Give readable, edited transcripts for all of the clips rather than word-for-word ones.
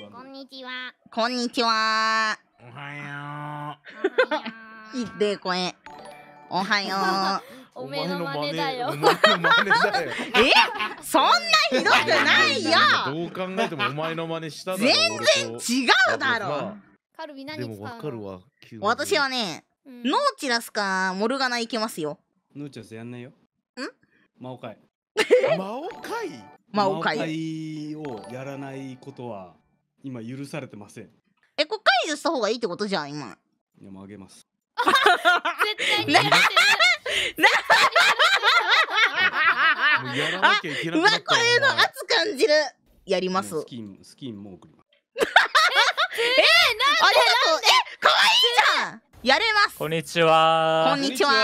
こんにちは。 こんにちは。 おはいいで声。おはよおめえの真似だよ。 お前の真似だよ。 う。そんなひどくないよ。 どう考えてもお前の真似しただろ。 全然違うだろ。 カルビ何でも使うの？ わかるわ。 私はね、 うんノーチラスかモルガナいけますよ。 ヌーチャスやんないよ。魔王会。 魔王会。 魔王会。 会をやらないことは今許されてません。 これ解除した方がいいってことじゃん今。 いやもうあげます。 絶対にやってる。 もうやらなきゃいけなうわくなったわこれの圧感じる。やります。 スキンも送ります。 ありがとう。可愛いじゃん。やれます。 こんにちは。 こんにちは。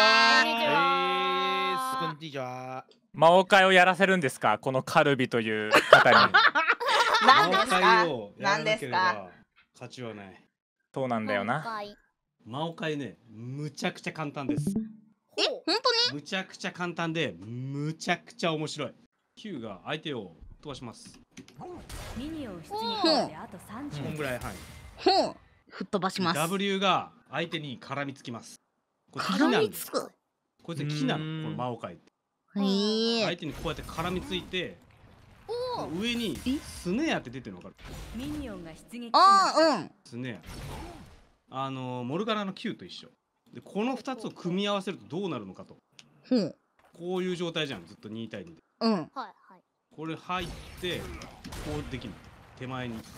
こんにちは。 魔王会をやらせるんですか、このカルビという方に。 何ですか。 魔王会をやらなければ勝ちはない。 そうなんだよな。 魔王会ね、むちゃくちゃ簡単です。 本当に？ むちゃくちゃ簡単で、むちゃくちゃ面白い。Q が相手を飛ばします。 ミニオン出撃まであと30 こんぐらい範囲。 ほう。吹っ飛ばします。 W が相手に絡みつきます。これ木絡なんです。 みつく。 こいつ木なの、この魔王会って。 へ相え。 手にこうやって絡みついて、上にスネアって出てるの分かる？ ミニオンが出撃ああうん。 スネア。モルガナの Q と一緒。で、この2つを組み合わせるとどうなるのかと。 ほう。 こういう状態じゃん、ずっと2対2で。 うん。 はいはい。 これ入って、こうできる。手前に。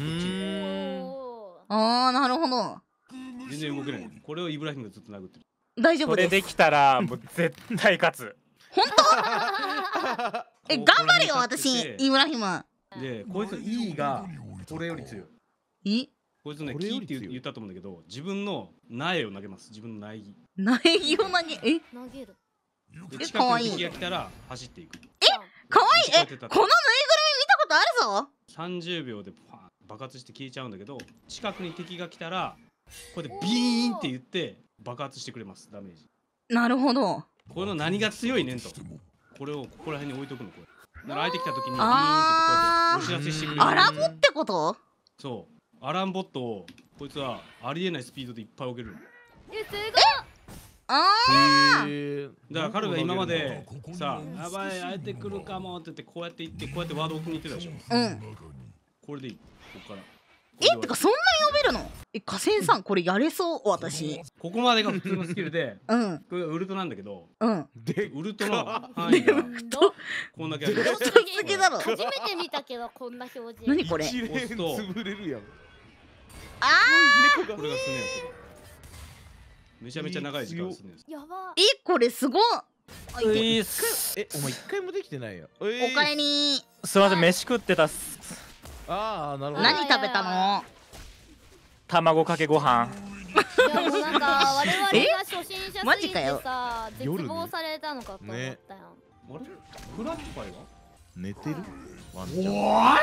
ああなるほど。 全然動けない。これをイブラヒムがずっと殴ってる。 大丈夫です。 これできたらもう絶対勝つ。 本当？頑張るよ私イブラヒム。 で、こいつの E がこれより強い。 え？ こいつね、キーって言ったと思うんだけど、自分の苗を投げます。自分の苗木。 苗木を投げ投げる。 で、近くに敵が来たら走っていく。 かわいい。このぬいぐるみ見たことあるぞ。 30秒でパーン爆発して消えちゃうんだけど、近くに敵が来たらこうやってビーンって言って爆発してくれます。ダメージ。 なるほど。 この何が強いねんと。これをここら辺に置いとくの。これだから相手来た時にビーンってこうあやってお知らせしてくれる。 アラボってこと？ そうアランボットをこいつはありえないスピードでいっぱい置ける。 すごい。 あだから彼が今までさ、やばい相手来るかもって言ってこうやって行ってこうやってワード送りに行ってたでしょ。これでいい。ここから。 てかそんなに呼べるの？河川さんこれやれそう私。 ここまでが普通のスキルで、 うんこれがウルトなんだけど、 で、 ウルトの範囲がこんだけある。 太すぎだろ。 初めて見たけどこんな表示。 何これ？ 一連潰れるやん。 あこれがスネアする。めちゃめちゃ長い時間スネアする。 やば。 これすごっ。 ういっす。 お前一回もできてないよ。 おかえり。 すいません、飯食ってたっす。 ああ、なるほど。 何食べたの？ 卵かけご飯。 いやもうなんか我々が初心者すぎてマジかよさ、絶望されたのかと思ったよ。 あれ？フラッパイは？ 寝てる？ワンちゃん。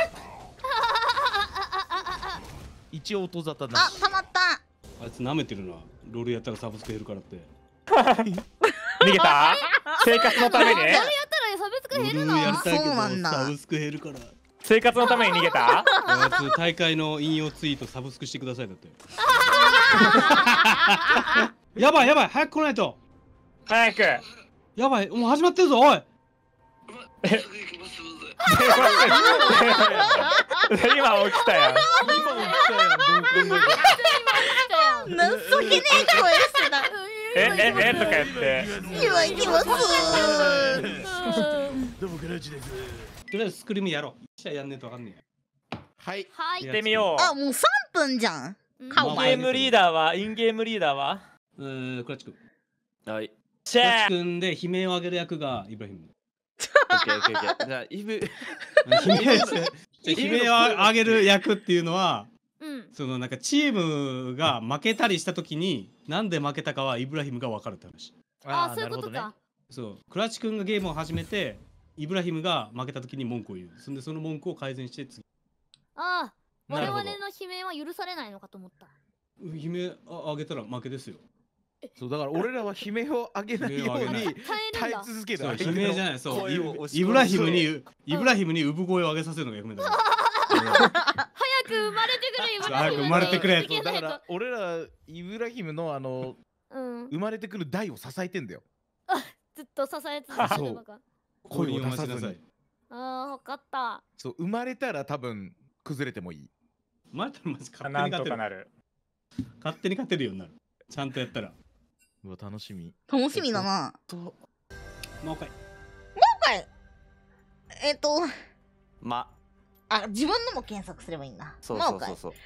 一応音沙汰なし。 たまった。 あいつ舐めてるな。ロールやったらサブスク減るからって。 逃げた？生活のために？ それやったら差別化減るの？ やりたいけどそうなんだサブスク減るから。 生活のために逃げた？ あいつ大会の引用ツイートサブスクしてくださいだって。やばいやばい早く来ないと。 早く。 やばいもう始まってるぞおい。 今起きたやん。 今起きたやん。どう考えても。 情けねえ声してた。 とか言って。 今行きます。 どうもクラッチです。 とりあえずスクリームやろう。一社やんねえとわかんねはい。 はい。 行ってみよう。 あもう3分じゃん。 顔インゲームリーダーはインゲームリーダーはえ。クラッチくん。 はい。 クラッチくんで悲鳴を上げる役がイブラヒム。 オッケーオッケーオッケー。じゃあイブ。 悲鳴を上げる役っていうのは、 うん。 なんかチームが負けたりした時になんで負けたかはイブラヒムが分かるって話。 あ、そういうことか。 そうクラッチくんがゲームを始めてイブラヒムが負けた時に文句を言う。そんでその文句を改善して次。 ああ、我々 なるほどの悲鳴は許されないのかと思った。 悲鳴上げたら負けですよ。 そうだから俺らは悲鳴を上げないように耐えるん耐えだ。 続ける。 そう悲鳴じゃないそう声を押しイブラヒムに産声を上げさせるのが役目だから。 早くく生まれてくるイブラヒム。 早く生まれてくれ。 そうだから俺らイブラヒムのうん。 生まれてくる代を支えてんだよ。 ずっと支え続けるのか。 声を出さずに。 ああ、わかった。 そう生まれたら多分崩れてもいい。 マジ勝手になん勝てる。 とかなる。 勝手に勝てるようになる。ちゃんとやったら。 うわ楽しみ。 楽しみだな。 もう一回。 はい。 まあ、自分のも検索すればいいんだ。 そうそうそうそう。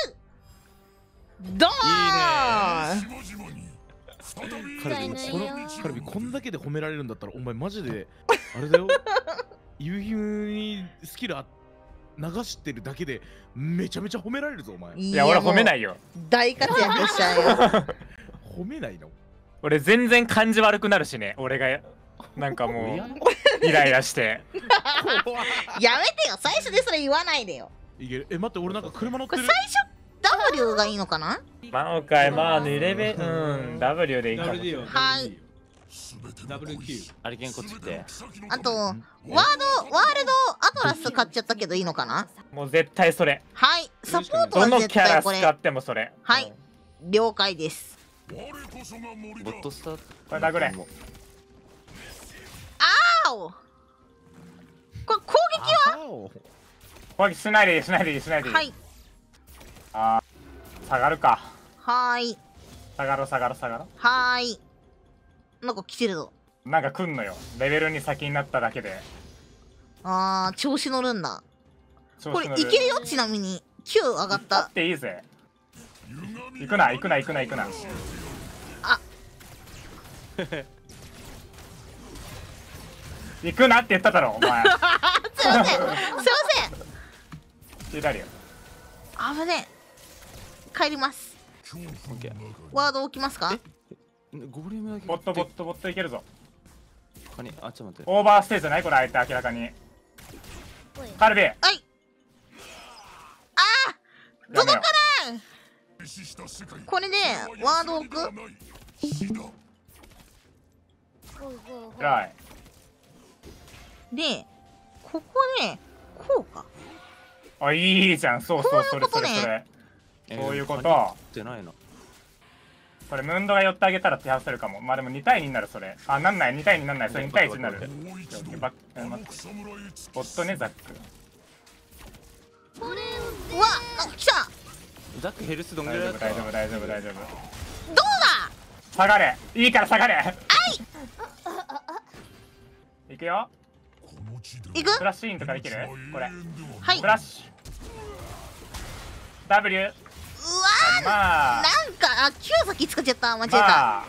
ドーン。 カルビいいねこのカルビこんだけで褒められるんだったらお前マジであれだよ。イブヒムにスキル流してるだけでめちゃめちゃ褒められるぞお前。 いいや俺褒めないよ。 よ。 大活躍しちゃうよ。 褒めないの？ 俺全然感じ悪くなるしね。俺がなんかもうイライラして。 やめてよ。最初でそれ言わないでよ。 いける。待って俺なんか車乗ってる。 これ最初 W がいいのかな？ まあかいまあ2レベルW でいいかもしれない。 はい。 WQ。 あれけんこっちってあとワールドアトラス買っちゃったけどいいのかな？ もう絶対それ。 はい。サポートどのは絶キャラ使対これ。 ってもそれ。 はい。了解です。 ボットスターこれだぐれ。 あお。これ攻撃は？ 攻撃しないでいいしないでいいしないでいい。 はい。 あー下がるか。 はーい。 下がろう下がろう下がろはーい。なんか来てるぞ。 う。なんか来んのよ。レベルに先になっただけで。 あー、調子乗るんだ。これ調子乗る。 いけるよ、ちなみに。9上がっ。 だったていいぜ。行くな行くな行くな行くな。 あ行くなって言っただろお前。 すいません。すいません。 左よ。 危ねえ。帰ります。 オッケー。 ワード置きますか？ ゴブリンだけボットボットボットいけるぞ。 他にあちょっと待って。 オーバーステージじゃないこれ相手明らかに。カルビ。 はい。あー届かない。これでワード置く？ 偉い。 で、ここでこうか。 あいいじゃん。そうそうそれそれそれ。そういうこと。 出ないな。 これムンドが寄ってあげたら手外せるかも。まあでも2対2になるそれ。あなんない2対2になんない。それ2対1になる。バッボットねザック。 うわ、なんか来た。 ザックヘルスどんぐ大らいだった丈夫大丈夫大丈夫大丈夫。 どうだ？ 下がれ。いいから下がれ。いくよ。 いく？ フラッシュインとかできる？これ。 はい。 フラッシュ。W。 うわー、 まあ。 なんか9先使っちゃった。間違えた。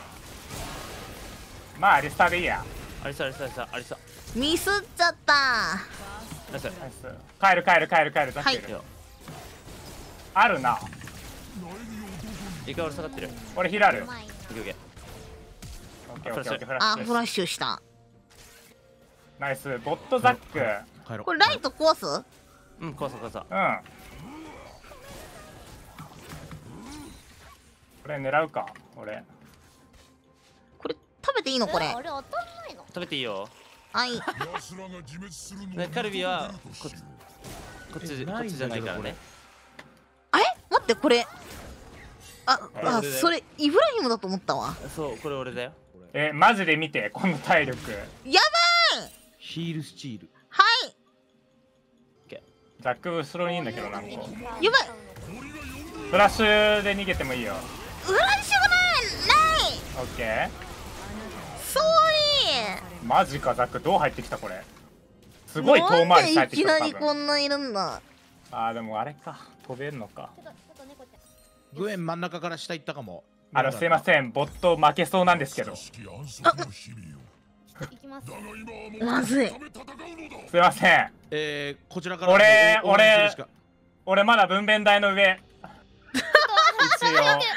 まあリスターでいいや。 ありさありさありさありさミスっちゃった。 ありさナイス。帰る帰る帰る帰る。ザックいる。あるな。 一回俺下がってる。 俺ヒラる。 オッケーオッケー。 オッケーオッケーオッケー。フラあ、 ッシュ。 フラッシュした。 ナイス。ボットザック。 帰ろう。 これライト壊す？ うん怖さ怖さ。 うん。これ狙うか。俺。 これ食べていいのこれ？ あれ当たんないの？ 食べていいよ。 はい。 ねカルビはこっちじゃないからね。 あれ？待ってこれ。あ、 俺だよそれイブラヒムだと思ったわ。 そうこれ俺だよ。 マジで見てこの体力。 やばい。 ヒールスチール。 はい。 ザック後ろにいいんだけどなんか。 やばい。 フラッシュで逃げてもいいよ。 フラッシュがない。 オッケー。 ソーリー。 マジかザックどう入ってきたこれ。すごい遠回りされてきた。 なんでいきなりこんないるんだ。 あーでもあれか飛べるのか。 グエン真ん中から下行ったかも。 すいませんボット負けそうなんですけど。す行きます。 まずい。 いません。 こちらから俺まだ分娩台の上。一応。 カルビお腹温めて。 わかった。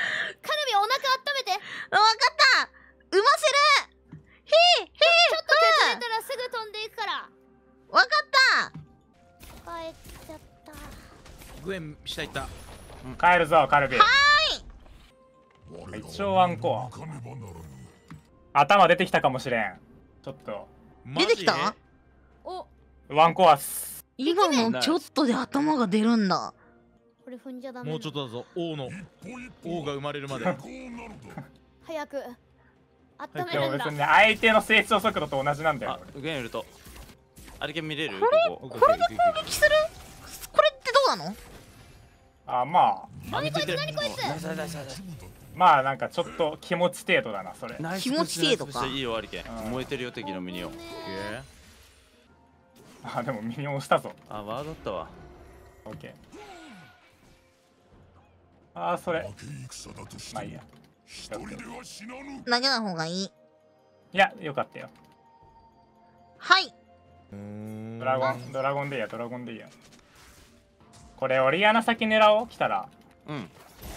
産ませる。 ちょっと削れたらすぐ飛んでいくから。 わかった帰っちゃった。 グエン下行った。 帰るぞカルビ。 はーい。一応ワンコア。頭出てきたかもしれん。ちょっと。 出てきた？ お。 ワンコアス。 今のちょっとで頭が出るんだ。 これ踏んじゃダメ。 もうちょっとだぞ。王が生まれるまで。 早く温めでもるんだ。 別にね相手の成長速度と同じなんだよあ、ゲンウルト。あれけ見れる？ここれで攻撃する？これってどうなの？ あ、まあ何こいつ何こいつ。 まあなんかちょっと気持ち程度だなそれ。 気持ち程度か。 いいよ、ありけん。燃えてるよ、敵のミニオン。 あ、でもミニオン押したぞ。 あ、ワードだったわ。 オッケー。あー、それまあいいや。 投げない方がいい。 いや、よかったよ。 はい。 ドラゴンでいいや、ドラゴンでいいや。これオリアナ先狙おう。来たらうん。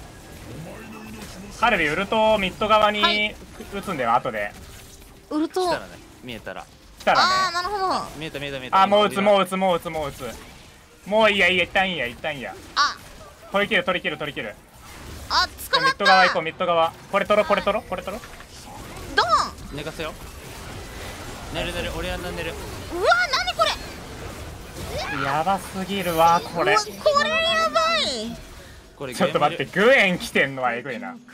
カルビウルトをミッド側に打つんだよ、後で。 ウルト。 来たらね、見えたら。 来たらね。 ああ、なるほど。 見えた見えた見えた。 あ、もう打つもう打つもう打つもう打つ。もういいやいいや、一旦いいや一旦いいや。 あ、 取り切る取り切る取り切る。 あ、捕まった。 ミッド側行こうミッド側。これ取ろこれ取ろこれ取ろ。 ドン。 寝かせよ。寝る寝る、俺は寝る。 うわ、なにこれ。 やばすぎるわこれ。 これやばい。 これちょっと待って、グエン来てんのはえぐいな。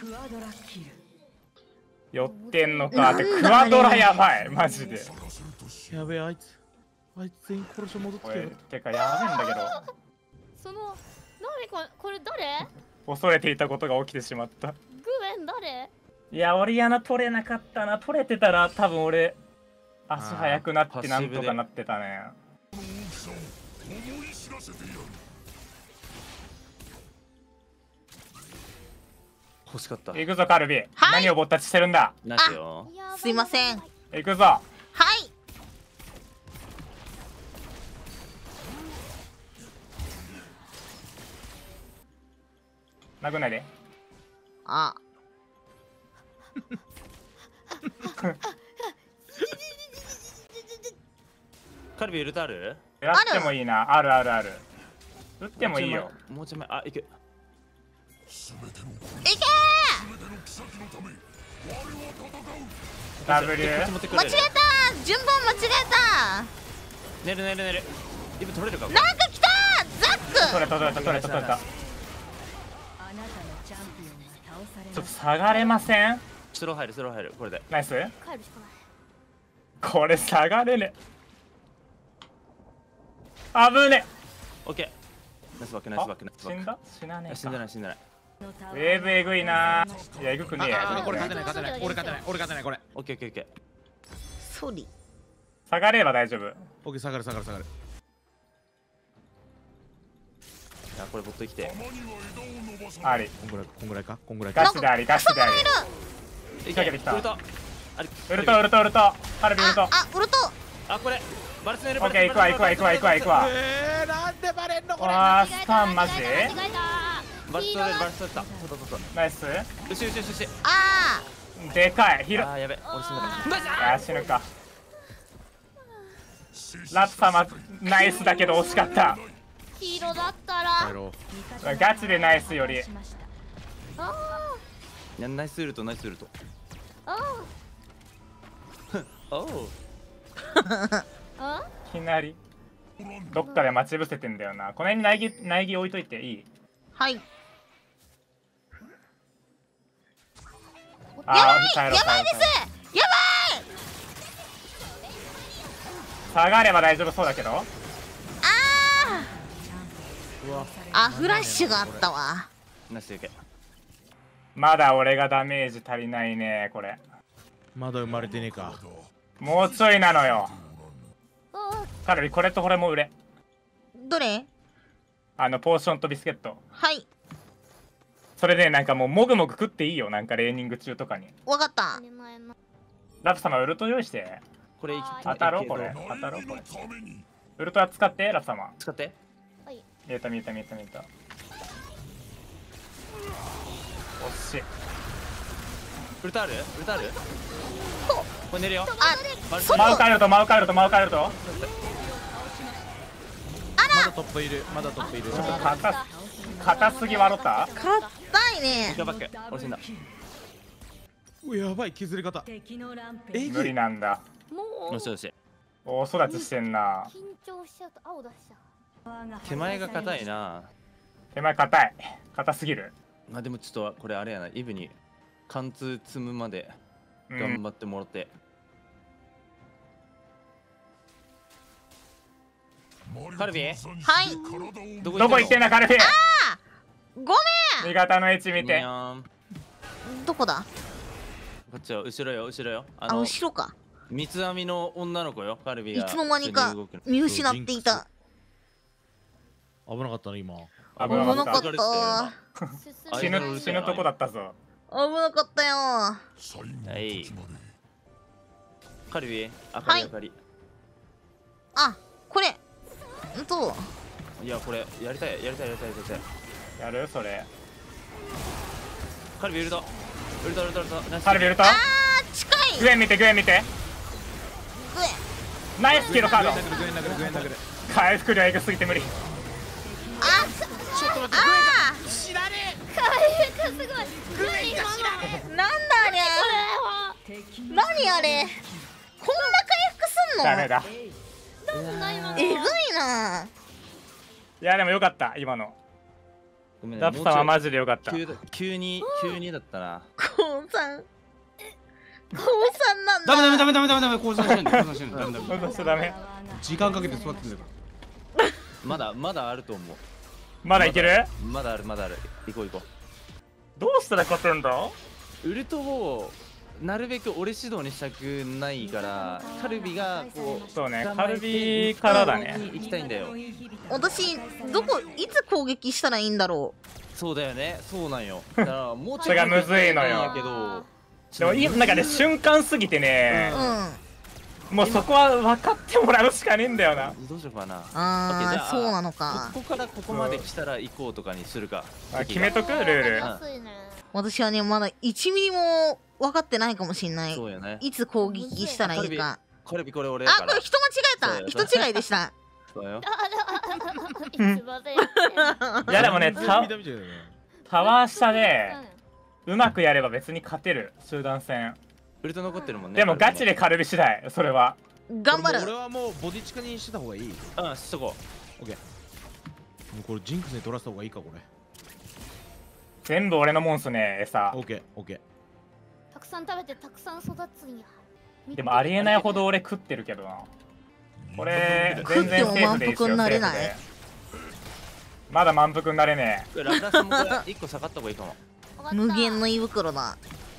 寄ってんのかって、クワドラやばいマジで。 やべえ、あいつ全員殺して戻ってこれきてる。 てかやべえんだけど。 その何これ誰？ 恐れていたことが起きてしまった。 グエン誰？ いや、オリアナ取れなかったな。取れてたら多分俺足速くなってなんとかなってたね。 欲しかった。 行くぞカルビ、何をぼったちしてるんだ。 なしよ。 すいません。 行くぞ。 はい。 殴んないで。 あ。 カルビウルトある？ やってもいいな。あるあるある。打ってもいいよ。 もうちょい前。あ、いく。 いけー。W。 間違えた。順番間違え寝る寝る寝る。イブ取れるか？ た。なんか来た。ザック。 取れた取れた取れた取れた。ちょっと下がれません？ スロー入るスロー入る。これで。 ナイス。 帰るしかない。 これ下がれね。あぶね。 オッケー。ナイスバックナイスバックナイスバック。 死んだ？死なねえか。 死んでない死んでない。 ウェーブえぐいな。いや、えぐくねえや。 これ勝てない勝てない。俺勝てない俺勝てないこれ。 オッケーオッケーオッケソリ。 下がれば大丈夫。 オッケー下がる下がる下がる。 ー。あ、これボット生きて。 あり。 こんぐらいかこんぐらいか。 ガチでありガチであり。 仕掛けてきた。 ウルト。あれ。 ウルトウルトウルト。カルビウルト。 あ、ウルト。 あ、これ。バルスネルオッケー、行くわ行くわ行くわ行くわ行くわ。 なんでバレんのこれ。 わあ、スタンマジ？ バルス取れるバルス取った。そう。 ナイス。 よしよしよしよし。 あでかい。ヒロ。 あーやべ。俺死んだかいや、死ぬか。ラッツ様ナイスだけど惜しかった。 黄色だったら。 帰ろガチでナイスより。 あいや、ナイスウルトナイスウルト。 あおう。 あいきなりどっかで待ち伏せてんだよな。この辺に苗木置いといていい？ はい。 あー、 やばいです。やばい。 下がれば大丈夫そうだけど。 あ、フラッシュがあったわ。 ナイスいけ。 まだ俺がダメージ足りないねこれ。 まだ生まれてねえか。 もうちょいなのよ。 あカロリーこれとこれも売れ。 どれ？ ポーションとビスケット。 はい。 それでなんかもうもぐもぐ食っていいよ。なんかレーニング中とかに。 わかった。 ラプ様ウルト用意して。 これ当たろうこれ。当たろうこれ。ウルトは使ってラプ様。 使って。 見えた見えた見えた見えた。惜しい。 ウルトある？ウルトある？これ寝るよ。 マウカエルトマウカエルトマウカエルト。 まだトップいるまだトップいる。 硬すぎ笑った。 硬いね。 バック。俺死んだ。 やばい削り方。 無理なんだ。 もうよしよし。 大育ちしてんな。 緊張しちゃうと青出しちゃう。 手前が硬いな。 手前硬い。硬すぎる。 まあでもちょっとこれあれやな、イブに貫通積むまでうん頑張ってもらって。カルビはいどどこ行ってんだカルビ。 ご味方の位置見て。 めんどこだこっちは後ろよ後ろよ。 あ後ろか三つ編みの女の子よカルビが。 いつの間にか見失っていた。 危なかったね今。 危危なかっなかったた。 死ぬとこだったぞ。 危なかったよ。 はいカルビあかりあかり。 あこれいやこれやりたい。 やるそれ。 カルビウルトカルビウルト。 あー近い。 グエン見てグエン見て。 グエナイスキルカード。 グエン殴る。 回復量エグすぎて無理。 あちょっと待ってあ知らね回復すごい。 ーなんだあれ何あれこんな回復すんのダメだ。 えぐいな。 いやでもよかった今の。 ごめんねダプさんはマジでよかった。 急にだったな。 高3なんだ。 ダメ降参してんの降参してんのダメどうしちゃダメ。 時間かけて座ってんだかまだあると思う。 まだいける。 まだある行こうどうしたら勝てんだ。 ウルトをなるべく俺指導にしたくないからカルビがこうそうねカルビからだね。 行きたいんだよ。 私いつ攻撃したらいいんだろそうだよねそうなんよ。だからもうちょっとそれがむずいのよだけどでも今なんかね瞬間すぎてねう。 もうそこは分かってもらうしかねえんだよな。 どうしようかな。 あオッケーじゃあそうなのか。 ここからここまで来たら行こうとかにするか。 あ決めとくルール。 私はねまだ1ミリも分かってないかもしんない。 そうよね。 いつ攻撃したらいいか。 カルビこれ俺あやから。 これ人間違えた。人違いでした。 そうよ。 いやでもねタワー下でうまくやれば別に勝てる集団戦。 ウルト残ってるもんね。 でもガチでカルビ次第それは。 頑張る。 俺はもうボディチカにしてた方がいい。 うんしとこオッケー。もうこれジンクスに取らせた方がいいかこれ。 全部俺のもんっすね餌。 オッケーオッケー。 たくさん食べてたくさん育つんや。 でもありえないほど俺食ってるけどな。これ全然セーフでいいっすよ。 食っても満腹になれないセーフでまだ満腹になれねう。ラブラスもこれ1個下がった方がいいかも。 無限の胃袋だ。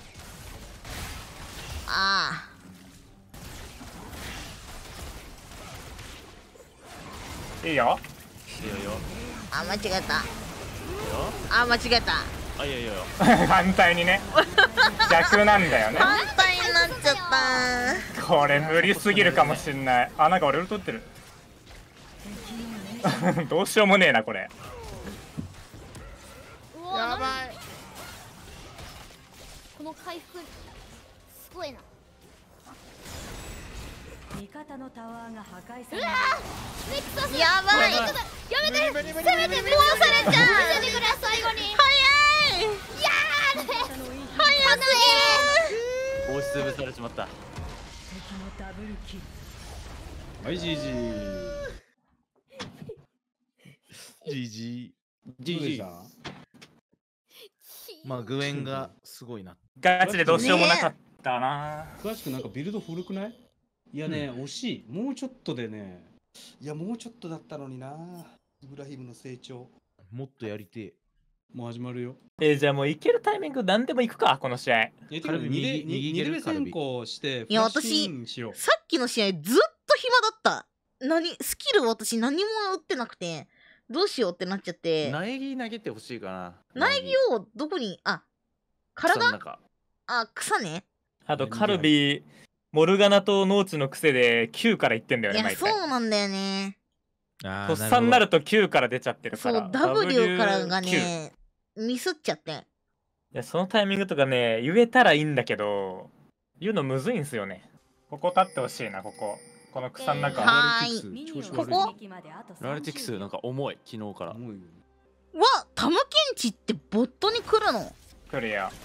あえいいよ。 いいよいいよ。 あ間違えた。 いいよ。 あ間違えた。 あいいよいいよ。 反対にね逆なんだよね。 反対になっちゃった。 これ無理すぎるかもしんない。あなんか俺ウルトってるどうしようもねえなこれ。 やばい。この回復すごいな。 味方のタワーが破壊さうわれる。 ーネクサスやばい。 やめてせめて壊されちゃう。 見せてくれ最後に。 早い。 いやー早す押しつぶされちまった。 敵のダブルキル。 はい GG。 GG まあグエンがすごいな。 ガチでどうしようもなかったな。 詳しくなんかビルド古くない？いやね、惜しい。もうちょっとでね。いや、もうちょっとだったのにな。イブラヒムの成長。 もっとやりてえ。 もう始まるよ。 じゃあもういけるタイミング何でも行くかこの試合。 カルビ右レベル先行していやフラッシュインしよう。 さっきの試合ずっと暇だった。スキル私何も打ってなくてどうしようってなっちゃって。 苗木投げてほしいかな。 苗木をどこに体草ね。 あとカルビモルガナと農地の癖で9からいってんだよね。 いやそうなんだよね。 とっさになると9から出ちゃってるから。 そう W からがねミスっちゃって。 いやそのタイミングとかね言えたらいいんだけど言うのむずいんすよね。ここ立ってほしいな。この草の中。 はーい。ここラレティクスなんか重い昨日から。 わタムケンチってボットに来るの。 来るよ。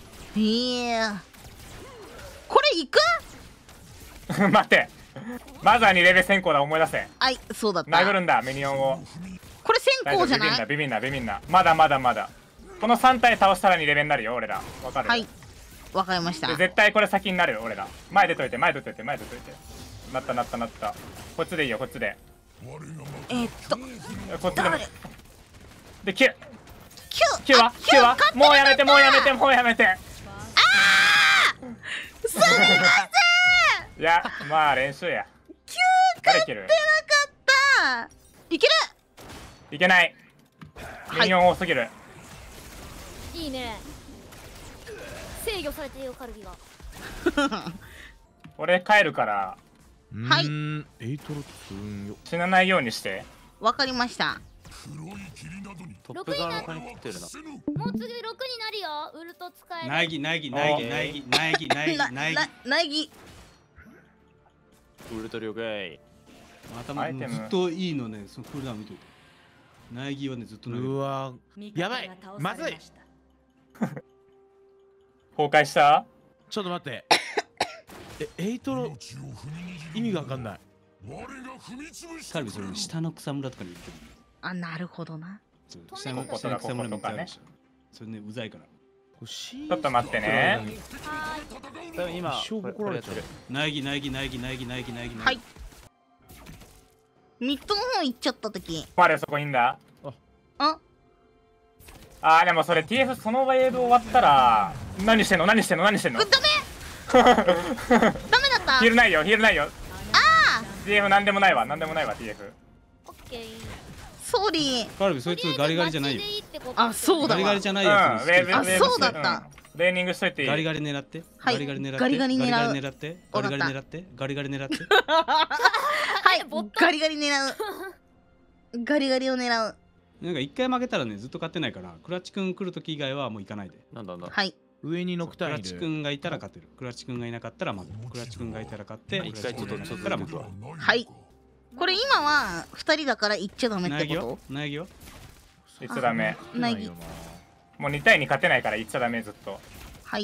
これ行く待ってまずは2レベル先行だ。思い出せ。 はいそうだった。 殴るんだミニオンを。 これ先行じゃない？ ビビんな。まだ。この3体倒したら2レベルになるよ、俺ら。わかる？ はい。わかりました。 で絶対これ先になるよ、俺ら。前出といて。なった。こっちでいいよ、こっちで。こっちでも。で、9はもうやめて。 すみません。 いや、まあ練習や。誰いける？ いける。 いけない。ミニオン多すぎる。 いいね。制御されてるよ、カルビが。 俺帰るからはい。 エイトロツンよ。 死なないようにして。 わかりました。 トップ側の他に来てるな。 もう次6になるよ。ウルト使える。 苗木。 ウルト了解。 頭ずっといいのね、そのクールダウン見といて。苗木はね、ずっとうわやばい、まずい。 崩壊した？ ちょっと待ってエイトロ意味がわかんない。 カルビそれ下の草むらとかに行ってる。 あ、なるほどな。 下の草むらみたいな。それね、うざいから。 ちょっと待ってね。 多分今これやってる。 苗木。 はい。ミッドの方行っちゃった時。 まだそこいいんだ。 あ、 でもそれ TF そのウェーブ終わったら何してんの？ ダメダメだったヒールないよ。TF なんでもないわ TF。 オッケー。 ソーリー。 カルビそいつガリガリじゃないよ。 あ、そうだわ。 ガリガリじゃないやつ。 ウェーブあ、そうだった。 レーニングしといていい？ ガリガリ狙って。 はい。ガリガリ狙って。ガリガリ狙って。 はい。ガリガリ狙う。 ガリガリを狙う。 なんか一回負けたらね、ずっと勝てないから、クラッチくん来るとき以外はもう行かないで。 なんだ。 はい。 上にノクタイル。 クラッチくんがいたら勝てる。クラッチくんがいなかったら負ける。クラッチくんがいたら勝って、 一回ちょっとったら負ける。 はい。これ今は2人だから行っちゃダメってこと？ 苗木よ。 言っちゃダメ。 苗木。 もう2対2勝てないから言っちゃダメずっと。 はい。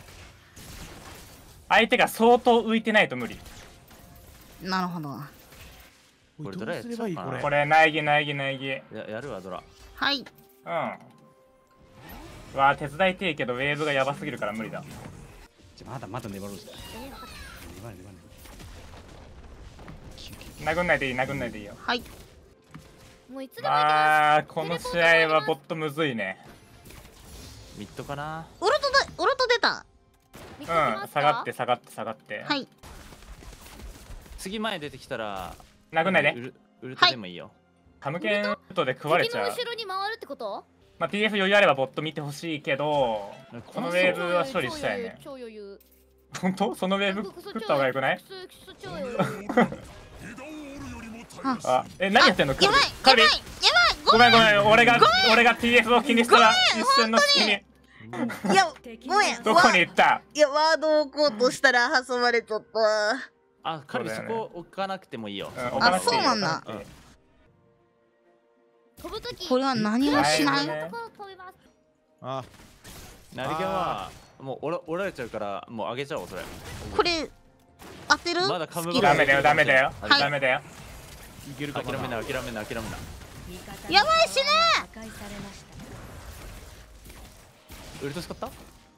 相手が相当浮いてないと無理。 なるほど。 これドラやっちゃうかな。 これ苗木。 やるわドラ。 はい。 うわ手伝いてえけどウェーブがやばすぎるから無理だ。 まだ粘ろうぜ。 殴んないでいいよ。 はい。 もういつでも行きます。 この試合はボットむずいね。 ミッドかな。 ウルト出た。 下がってはい。 次前出てきたら殴んないで。 ウルトでもいいよ。 カムケンウルトで食われちゃう。 敵の後ろに回るってこと？ まあ TF 余裕あればボット見てほしいけど、このウェーブは処理したいね。 超余裕。 本当？そのウェーブ食った方がよくない？何やってんの？ やばい。 ごめん俺が TF を気にしたら一瞬の隙に。 いや、ごめん。 どこに行った？ いや、ワードを置こうとしたら挟まれちゃった。 あ、カルビそこ置かなくてもいいよ。 あ、そうなんだ。これは何もしない。 あ、 ナリゲはもう折られちゃうからもう上げちゃおうそれ。 これ当てる？ まだカムダメだよ。ダメだよ。 いけるか。 諦めな。 やばいしね。 ウルト使った？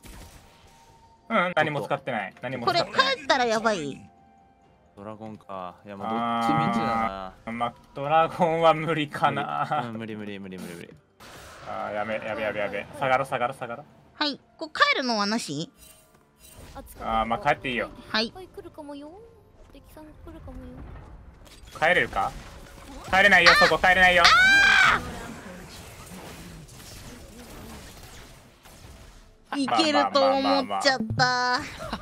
何も使ってない。 これ帰ったらやばい。 ドラゴンか。いやもうどっちみちだな。 まあドラゴンは無理かな。 無理。 やべ。下がろ。 はい。これ帰るのはなし？ まあ帰っていいよ。 はい。 来るかもよ。敵さん来るかもよ。 帰れるか？帰れないよ。そこ帰れないよ。 いけると思っちゃった。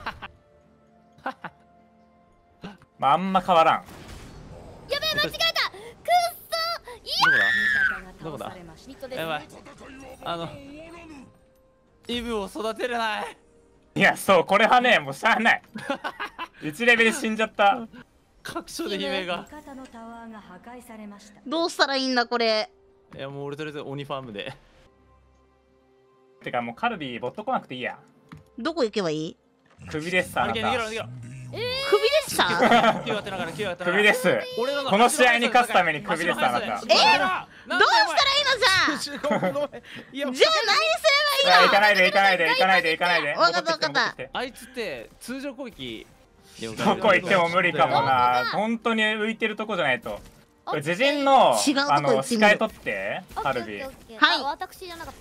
まああんま変わらん。 やべえ、間違えた。くっそ。 どこだ？ ミッドです。 やばい。イブを育てれない。 いやそうこれはねもうしゃあない。1レベル死んじゃった。 各所で悲鳴が。 どうしたらいいんだこれ。 いやもう俺とりあえず鬼ファームで。てかもうカルビボット来なくていいや。 どこ行けばいい？ 首ですさ。 逃げろ。 首でした？ 9当てながら9当てながら首です。 俺のこの試合に勝つために首です、あなた。 どうしたらいいのじゃあ？じゃあ何すればいいの？ 行かないで行かないで行かないで行かないで。 わかったわかった。 あいつって通常攻撃どこ行っても無理かもな。本当に浮いてるとこじゃないと。これ自陣の視界取ってカルビ。 はい。私じゃなかった。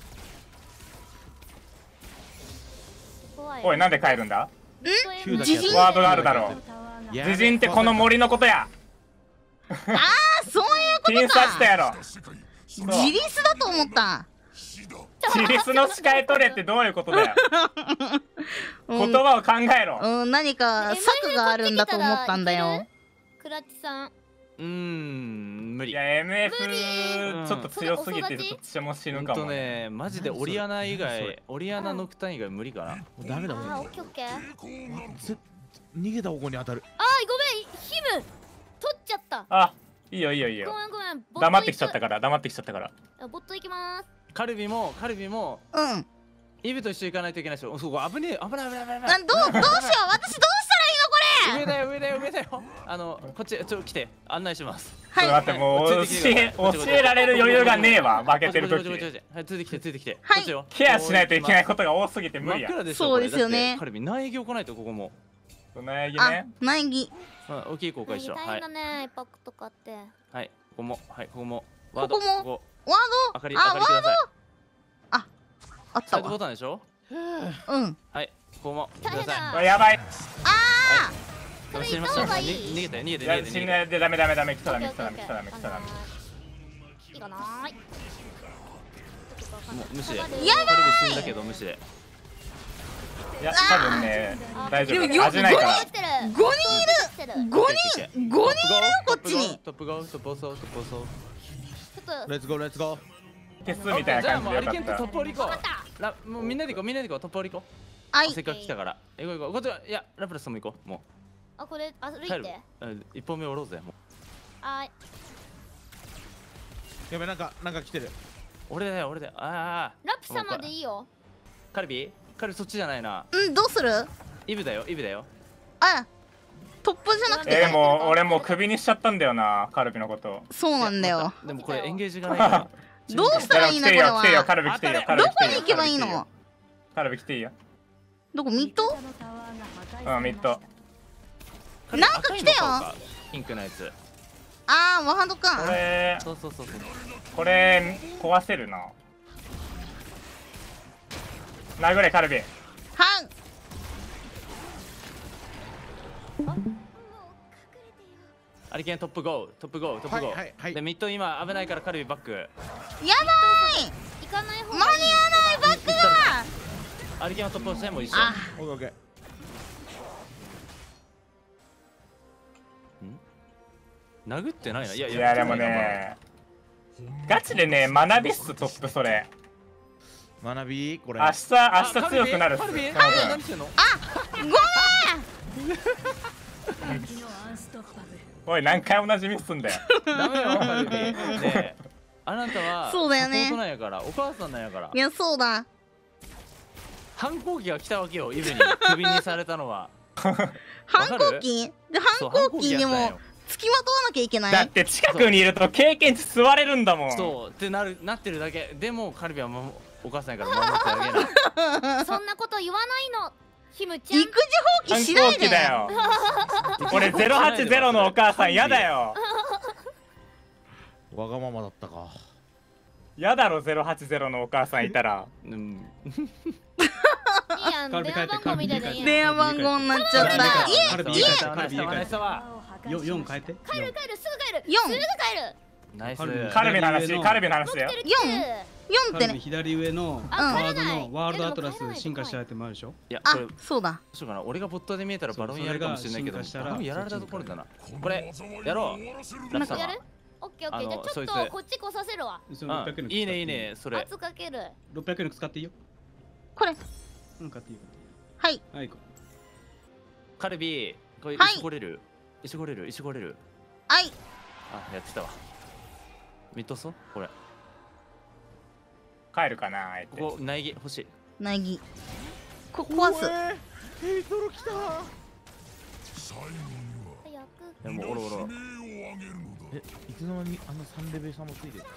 おい、なんで帰るんだ？ 自陣ワードがあるだろう。自陣ってこの森のことや。 ああ、そういうことか。 僅差したやろ。 自立だと思った。 自立の視界取れってどういうことだよ。言葉を考えろ。 何か策があるんだと思ったんだよ。 クラッチさん。 無理。 いや MF ちょっと強すぎてどっちも死ぬかもね。マジでオリアナ以外、オリアナノクタン以外無理かな。 もうダメだもん。 オッケーオッケー。 逃げた方向に当たる。 あー、ごめん、ヒム取っちゃった。 あ、いいよいいよいいよ。 ごめんごめん。 黙ってきちゃったから黙ってきちゃったから。 ボット行きます。 カルビもイブと一緒行かないといけないでしょ。そう、危ねえ、危ない。 どうしよう、私どうしたらいいのこれ。 上だよ。こっち来て案内します。 はい。待って、もう教えられる余裕がねえわ。負けてる時。 はい、ついてきて。 はい。 ケアしないといけないことが多すぎて無理や。 そうですよね。 カルビ苗木置かないとここも。 苗木ね。 苗木。 大きい効果一緒。 大変だね、パックとかって。 はい、ここも。 ここも。ワード。 明かりください。 あったサイドボタンでしょ。はい、ここもください。 やばい。 ああ。 逃げて。 死んでダメ。来たダメ。いいかなー。 もう無視で。 やばい。 カルビ死んだけど無視で。 いや、多分ね、大丈夫。味ないから。 5人いるよこっちに。 トップゴー。 レッツゴー。 テスみたいな感じでよかった。 トップオリコ。もうみんなで行こう。トップオリコ。せっかく来たから。行こう。こっちいやラプラスも行こう。もう。 あ、これ歩いて。 一本目おろうぜ。もう。 はい。 やべ、なんか来てる。 俺だよ。 ラプ様でいいよ。 カルビそっちじゃないな。 どうする？ イブだよ。 あ、トップじゃなくて。 でも俺もうクビにしちゃったんだよな、カルビのこと。 そうなんだよ。 でもこれエンゲージがないから。 どうしたらいいのこれは。 来てよ、カルビ来てよ。 どこに行けばいいの？ カルビ来ていいよ。 どこ？ミッド？ ミッド。 なんか来てよ。 ピンクのやつ。 あー、ワハドか。 そう。 これ壊せるな。殴れカルビ。 はい。 アリケントップゴー。でミッド今危ないからカルビバック。 やばい。 行かない方間に合わないバックが。 アリケンはトップをしても一緒。 オッケー。 殴ってないな。いやでもね、ガチでね、学びっすトップそれ。 学びこれ。 明日強くなるっす。 何してんの？ ごめん。 おい、何回同じミスすんだよ。 ダメよカルビ。ね、あなたはそうだよね。 サポートなんやから、お母さんなんやから。 いや、そうだ。 反抗期が来たわけよ、イブにクビにされたのは。 反抗期？反抗期にも付きまとわなきゃいけない。 だって近くにいると経験値吸われるんだもん。 そうってなってるだけ。でもカルビはお母さんやから守ってあげない。 そんなこと言わないの、ヒムちゃん。 育児放棄しないで。 だよ。俺080のお母さん嫌だよ。 わがままだったか。 嫌だろ、080のお母さんいたら。 いいやん、電話番号みたいな。 電話番号になっちゃった。 カルビ家帰って。4変えて。 帰る、すぐ帰る。 4。 すぐ帰る。 ナイス。 カルビの話だよ。 4ってね。 左上のワールドアトラス進化したやつもあるでしょ。 いや、 あ、そうだ。 そうかな。俺がボットで見えたらバロンやるかもしれないけど、バロンやられたところだな。これやろう。 なんかやる？オッケー。じゃあちょっとこっち来させるわ。 いいねそれ。 圧かける。 600円使っていいよ。 これ。 買っていいよ。 はい。 カルビ、これ石ゴレル。 はい。 あ、やってたわ。ミッドソ？これ。 帰るかな。 ここ苗木欲しい。 苗木。ここ壊す。 ヘイトロ来た。 いやもうおろおろ。 いつの間にあの3レベル差もついてる。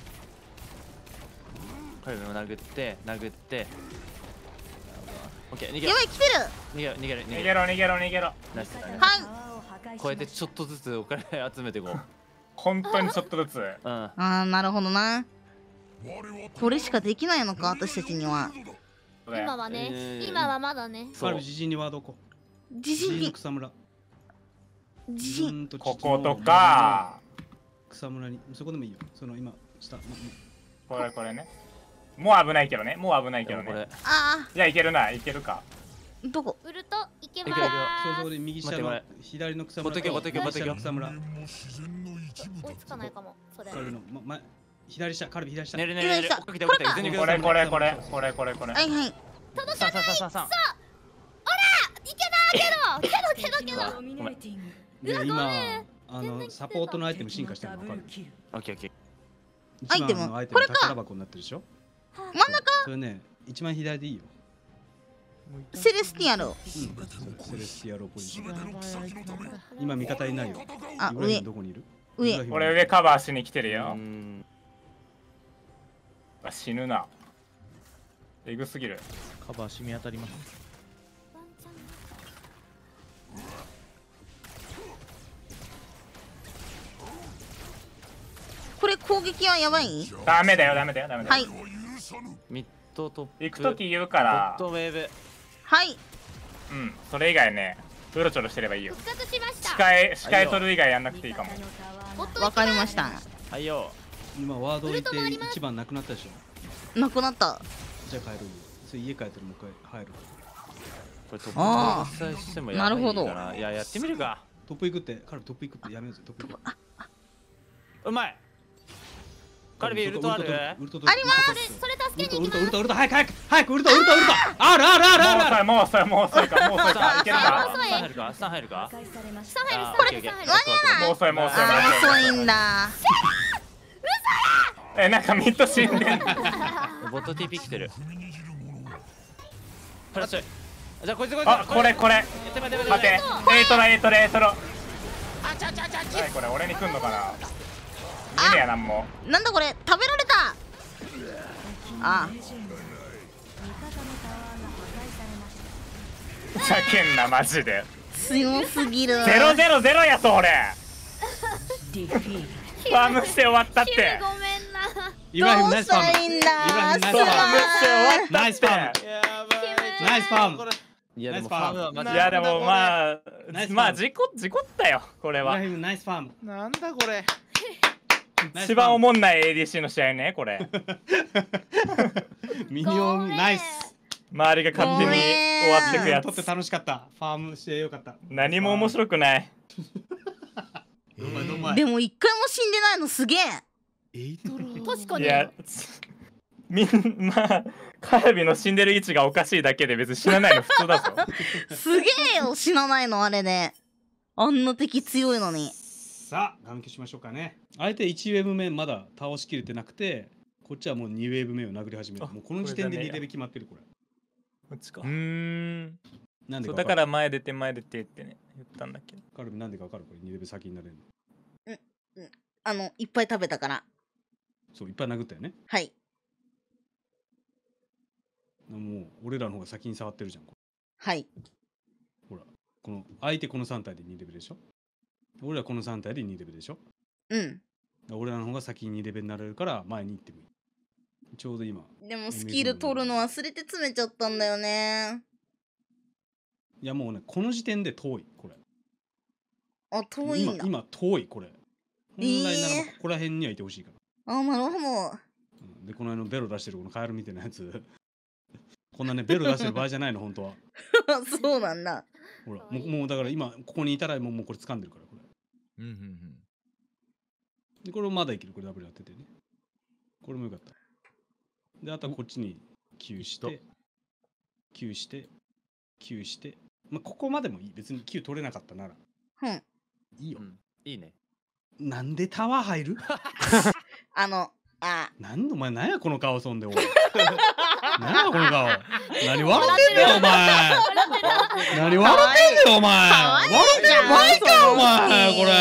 カルビも殴って殴って。オッケー、逃げやろばい来てる。 逃げろ逃げろ逃げろ逃げろ逃げろ。 ナイス。 はい。 こうやってちょっとずつお金集めていこう。 本当にちょっとずつ。 うん。 ああ、なるほどな。これしかできないのか、私たちには。 今はね、今はまだね。 カルビ自信にワードこう。自信の自信に。 草むら。 自信。 こことか。 草むらに、そこでもいいよ。その今、下。 これね。もう危ないけどね。もう危ないけどね。 これ。 あじゃあいけるな、いけるか。 あ、どこ。 ウルトいけまいけるよそうそこーで右下の待って左の草むら。 ボトケボトケ右下の草むら。 す。追いつかないかも。それ。 カルビの、左下、カルビ左下。 寝る寝る寝る。追っかけて追っかけて。全力これで。 これこれ。 はいはい。 さあさあさあさあさあ。 いけたけどごめん。 で、今、サポートのアイテム進化してるの分かる？ オッケーオッケー。 アイテム一番のアイテこれか宝箱になってるでしょ？ 真ん中。 それね、一番左でいいよ。 セレスティアル。 セレスティアロポジション。今味方いないよ。 あ、 イブラヒ上ムどこにいる？ 上。 俺上カバーしに来てるうよ。 ん。 死ぬな。えぐすぎる。 カバー染み当たります。 これ攻撃はやばい？ ダメだよダメだよダメだよ。 はい。 ミッドトップ。 行くとき言うから。 ボットウェーブ。 はい。 うん、それ以外ね、うろちょろしてればいいよ。 復活しました。 視界取る以外やんなくていいかも。 わかりました。 はいよ。 今ワード置いてウルトもあります一番なくなったでしょ？ なくなった。 じゃあ帰るよ。それ家帰ってもう一回入る。 これトップあー発してもやばいかなるほどいややってみるか。 トップ行くって、カルビトップ行くってやめようぜ。トップ行く。 うまい。カルビウルトある？ ウルトありますそれ助けにウルト行きます。 ウルト早く早く早くウルトあるあるもう遅いもう遅いかもう遅いかいけるか。 スタン入るか？スタン入るか？ サハイルあサハオッケーオッケーイル。 もう遅いもう遅い。 あー、遅いんだ。 なんかミッド死んでん。 ボット TP 来てる。プラス。じゃあこいつこいつ。 あ、これ。 やって待って待て。エイトロ。 あちゃちゃちゃちゃ。 はい、これ俺に来んのかな。見ねえやなんも。 なんだこれ、食べられた。あふざけんなマジで。 強すぎる。 000やぞ俺。ファームして終わったっキムて。 ごめんな。 イブラヒどうしたムナイスファーらいいんだ。 イブラヒムナイスファームして終わナったっイスファームて。 ナイスファームいやでもファームはマジで。 いやでもまあナイスまあ事故ったよこれは。 イブラヒムナイスファームなんだこれ。 一番おもんない ADC の試合ねこれ。 ミニオンナイス周りが勝手に終わってくやつ。 とって楽しかったファームしてよかった何も面白くない。 どんまいどんまいでも一回も死んでないのすげえ。 エイトロ。 確かに。 いやまあカルビの死んでる位置がおかしいだけで別に死なないの普通だぞ。 すげえよ、死なないのあれで。あんな敵強いのに。 さあ画面消しましょうかね相手1ウェーブ目まだ倒しきれてなくてこっちはもう2ウェーブ目を殴り始めるあもうこの時点で2 これだねレベル決まってるこれこっちか。 ん。 なんでそうか分かるだから前出て前出てってね言ったんだけど。 カルビなんでか分かるこれ2レベル先になれるのいっぱい食べたから。 そういっぱい殴ったよねはい。 もう俺らの方が先に触ってるじゃんはい。 ほらこの相手この3体で2レベルでしょ俺らこの3体で2レベルでしょうん。 俺らの方が先に2レベルになれるから前に行ってもいいちょうど今でもスキル取るの忘れて詰めちゃったんだよね。 いやもうねこの時点で遠いこれあ、遠いんだ。 今遠いこれ本来ならばここら辺にはいてほしいから、 あ、なるほど。 でこの辺のベロ出してるこのカエルみたいなやつこんなねベロ出してる場合じゃないの本当はそうなんだ。 ほらもうだから今ここにいたらもうこれ掴んでるからこれでこれもまだいけるこれダブルやっててねこれもよかったであとはこっちにQしてQしてQしてまあここまでもいい別にQ取れなかったならうん。 いいよ、 いいね。 なんでタワー入るあ、 なんでお前なんやこの顔そんでおい何やこの顔。何笑ってんだよお前。何笑ってんだよお前。笑ってる場合かお前これ。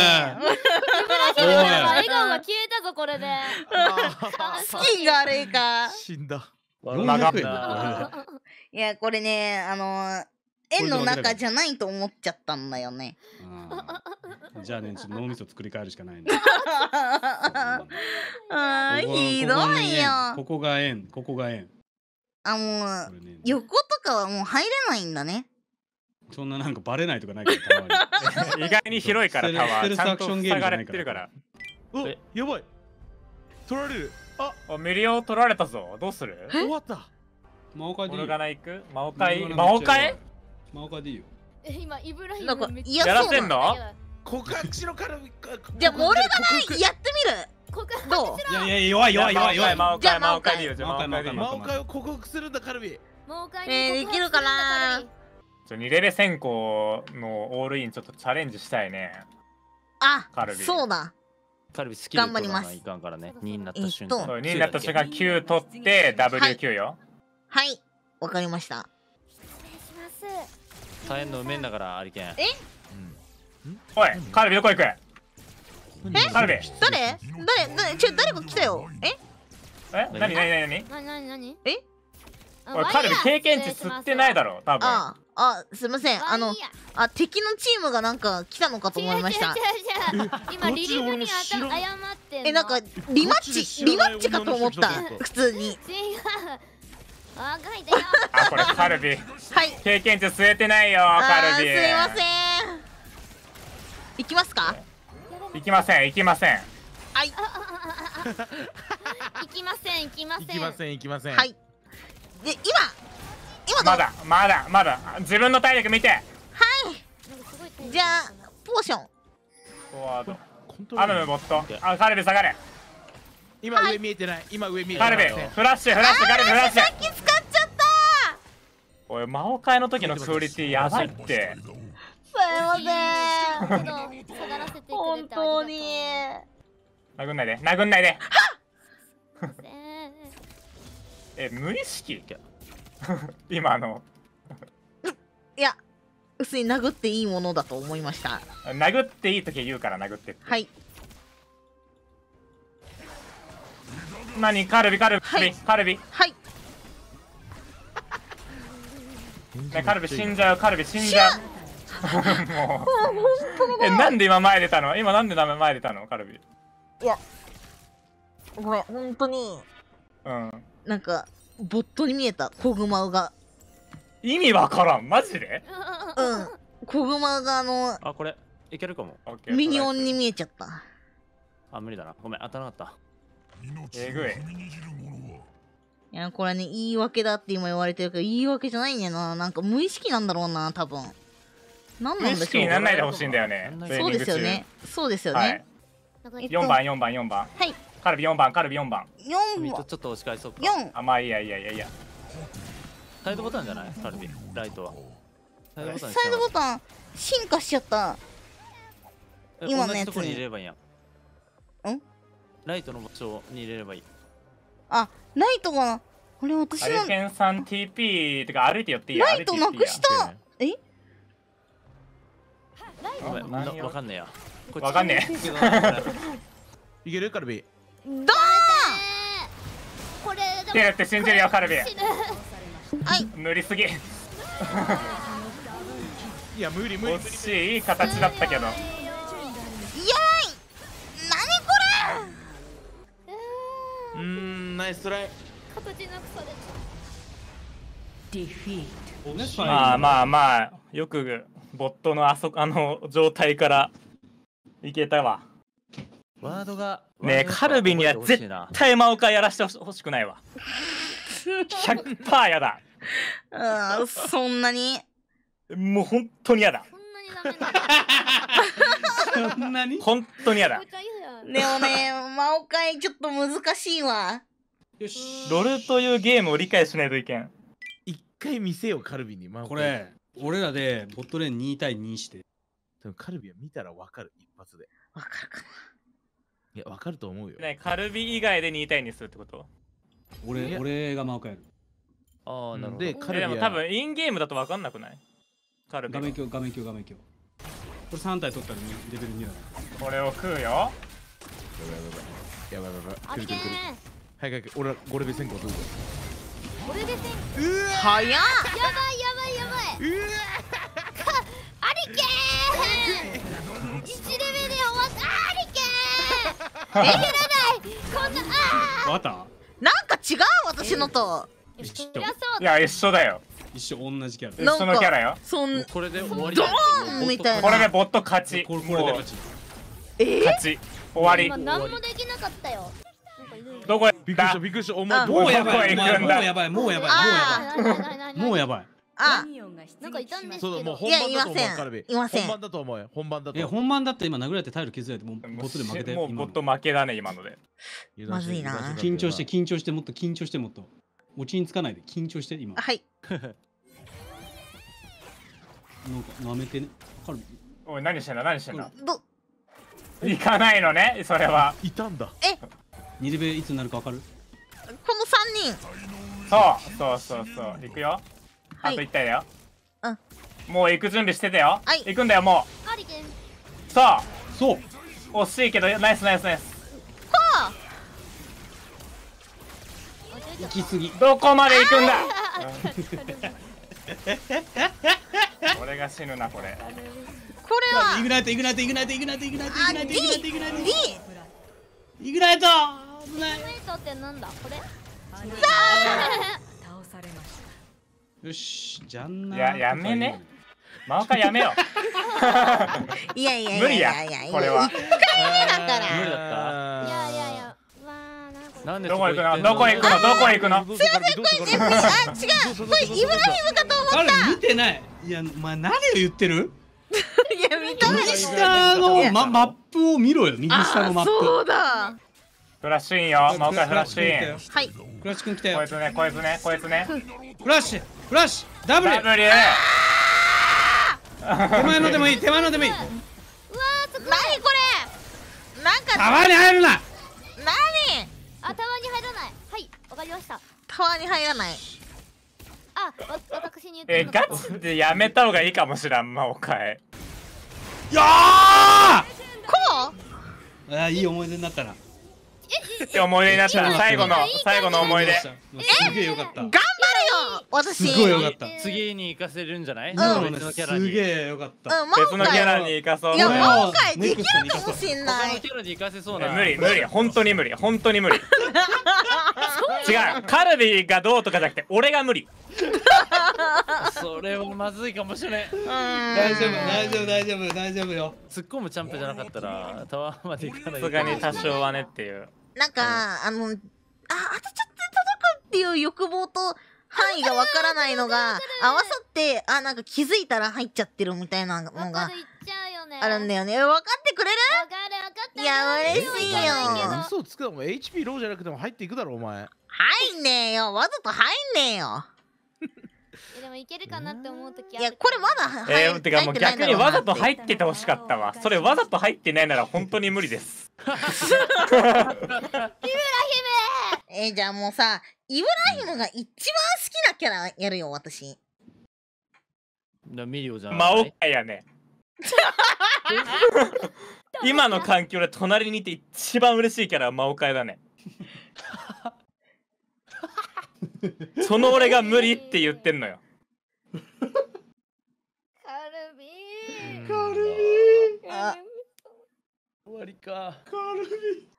笑顔が消えたぞこれで。 スキンが悪いか。 死んだ。 400円だいや、これね、円の中じゃないと思っちゃったんだよね。 じゃあね、ちょっと脳みそ作り変えるしかないね。 あー、ひどいよ。 ここが円、ここが円。 もう、横とかはもう入れないんだね。 そんななんかバレないとかないからたまに。 意外に広いからタワーちゃんとステルスアクションゲーム塞がじゃないかられてるから。 お、やばい。取られる。あ、 ミリオ取られたぞ。どうする？ 終わった。 魔王でいいよ。 モルガナ行く？魔王会？魔王会？ 魔王でいいよ。 今イブラヒなんかムめっち嫌やらせんの？ 告白しろカルビ。 じゃあ、モルガナやってみる。どう？ いやいや弱い弱い弱い弱い。 魔王会魔王会でいいよ。じゃあ魔王会でいいよ。 魔王会を告白するんだカルビ。 できるかな。 2レベ先行のオールインちょっとチャレンジしたいね。 あカル、ビそうだ。 カルビスキル頑張りますいかんからね。2になった瞬間。 そう2になった瞬間9取って W9 よ。 はい、わかりました。 大変の梅んだからありけん。 おい、カルビどこ行く？カルビ。 誰誰か来たよ。 え？なになになに？ 何おい、カルビ経験値吸ってないだろ、多分。 すいません。敵のチームがなんか来たのかと思いました。 今リリフに謝ってんの。 なんかリマッチかと思った普通に。 違う。若いでよ。 あ、これカルビ。 はい。 経験値吸えてないよ、カルビ。 すいません。行きますか？ 行きません、行きません。 はい。 行きません。 行きません。 はい。で、今まだ自分の体力見て。 はい。じゃあポーション。 フォワード。アムボット。あ、カルビ下がれ。 今上見えてない。今上見えてカない。 ルビフラッシュカルビフラッシュ。 さっき使っちゃった。 おい、魔王会の時のクオリティやばいって。 すいません。本当に。 殴んないで、殴んないで。無意識今のいや、薄い殴っていいものだと思いました。 殴っていい時言うから殴ってって。 はい。 何カルビはい。 ね、カルビ死んじゃう、カルビ死んじゃう。もうなんで今前出たの？今なんで前出たのカルビ。 いや、ごめん、本当に。なんかボットに見えたコグマが。 意味わからん、マジで？ コグマがあ、これいけるかも。 ミニオンに見えちゃった。 あ、無理だな。ごめん、当たらなかった。 えぐい。 いや、これね、言い訳だって今言われてるけど、言い訳じゃないんだよな。なんか無意識なんだろうな、多分。なんなんでしょう。 無意識にならないでほしいんだよね。 そうですよね。そうですよね。 4番。 はい。 カルビ4番。 4番。 ちょっと押し返そうか。 4。 まあいいや。 サイドボタンじゃないカルビ、ライトは。 サイドボタン進化しちゃった。今のやつに。 同じとこに入れればいいやん。ライトの場所に入れればいい。 あ、ライトが、これ私の。 アルケンさん TP ってか歩いて寄っていいや。 ライトなくした。 ごめん、わかんねえや。 わかんねえ。いけるカルビ。 どーん。 これいけるって信じるよカルビ。 はい。 塗りすぎ。 いや無理。 惜しい形だったけど。 イエーイ。何これ。 ナイストライ。 形なくされた。 まあよくボットのあの状態からいけたわ。 ワードがねえ、カルビには絶対魔王会やらせてほしくないわ。100% やだ。 そんなに。 もう本当にやだ。 そんなに本当にやだ。 でもね、魔王会ちょっと難しいわ。 よし。 ロルというゲームを理解しないといけん。 一回見せよカルビに。 これ俺らでボットレーン2対2して。 カルビは見たらわかる、一発で。 わかるかな。 いや、わかると思うよ。 ね、カルビ以外で2対2するってこと？ 俺が魔王会やる。 ああ、なるほど。 でカルビはでも多分インゲームだと分かんなくない？カルビは画面鏡、画面鏡、画面鏡。これ3体取ったらレベル2だね。 これを食うよ。 やばいやばいやばいありけー。 はいはい俺ら5レベル先行どうぞ。 これで1000。 早っ。 やばいやばいやばい。ありけー。1レベルで終わった。ありけー。いらない。こんなわかった？ なんか違う私のと。 そりゃそういだ。 や一緒だよ。 一緒同じキャラ。 一緒のキャラよ。 そんこれで終わりドだ。 ーンみたいな。 これでボット勝ち。 これで勝ち。 勝ち。終わり今。何もできなかったよ。なんかいる。 どこへびっくりした行っびっくりしたお前あどうもうやばい、 どこへ行くんだもうやばい、もうやばい、 あもうやばい。 あ、 ミニオンが出なんかいたんですそうだもう本いや番だと思いませんうカルビいません本番だと思うよ本番だと思う本番だって今殴られてタイル削られてもうボットで負けてもうボット負けだね今ので。 まずいな緊張して緊張してもっと緊張してもっと落ちにつかないで緊張して今はい。 なんか舐めてねカルビおい何してんだ何してんだ。 こ行かないのねそれは。 いたんだ 2レベルいつになるか分かる？ の3人。 そう行くよ。 はいあと1体だよ。 うんもう行く準備しててよ。 はい行くんだよもありけー。 う。さあそう惜しいけどナイスナイスナイス。 行き過ぎどこまで行くんだ。俺が死ぬなこれ。 これはイグナイトイグナイトイグナイトイグナイトイグナイトイグナイトイグナイトイグナイト D。 イグナイト危ないメイトってなんだこれ。 倒されました。 よしじゃんな。 やめねマオカやめよ。 いやいやい無理ややいやいやこれは。 一回目だから。 無理だったいやいやいや。わーなんかこれ。 なんでどこ行くのどこ行くのどこ行くの。 すいませんこれあ、違う。これイブラヒムかと思彼見てないいやお前何を言ってる？ いや見た目右下のマップを見ろよ右下のマップそうだ。 フラッシュインよマオカフラッシュイン。 はい。 クラッシュ君来たよこいつねこいつねこいつね。 フラッシュフラッシュダブル W。 手前のでもいい手前のでもいいうわーそこ。 何これ。なんか川に入るな何？ あタワーに入らない。はいわかりました。 タワーに入らない。 私に言ってるのかガチでやめた方がいいかもしらんマオカへ。 よーこう？ あーいい思い出になったなって思い出になったら最後の思い出。 すげえよかった頑張るよ私。 すごいよかった次に行かせるんじゃない？ うん別のキャラに。 すげえよかったうん、 別のキャラに生かそう。 いや、 これを今回できるかもしんない。 他のキャラに行かせそうな。 無理無理本当に無理本当に無理。違うカルビがどうとかじゃなくて俺が無理。 それはまずいかもしれない。 大丈夫大丈夫大丈夫大丈夫よ突っ込むチャンプじゃなかったらタワーまで行かない。 さすがに多少はねっていう。 なんか、あとちょっとで届くっていう欲望と範囲がわからないのが合わさって、なんか気づいたら入っちゃってるみたいなのがわかる言っちゃうよね。 あるんだよね。分かってくれる？ わかるわかった。 いや嬉しいよ嘘つくなお前 HP ローじゃなくても入っていくだろお前。 入んねえよ。わざと入んねえよ。 でもいけるかなって思うときいや、これまだ入っててかもう逆にわざと入っっててほしかったわ。それわざと入ってないなら本当に無理です。 じゃあもうさ、イブラヒムが一番好きなキャラやるよ、私。 ミリオじゃない。 マオカやね。今の環境で隣にいて一番嬉しいキャラはマオカイだね。その俺が無理って言ってんのよ。 カルビー。 カルビあ終わりか。 カルビ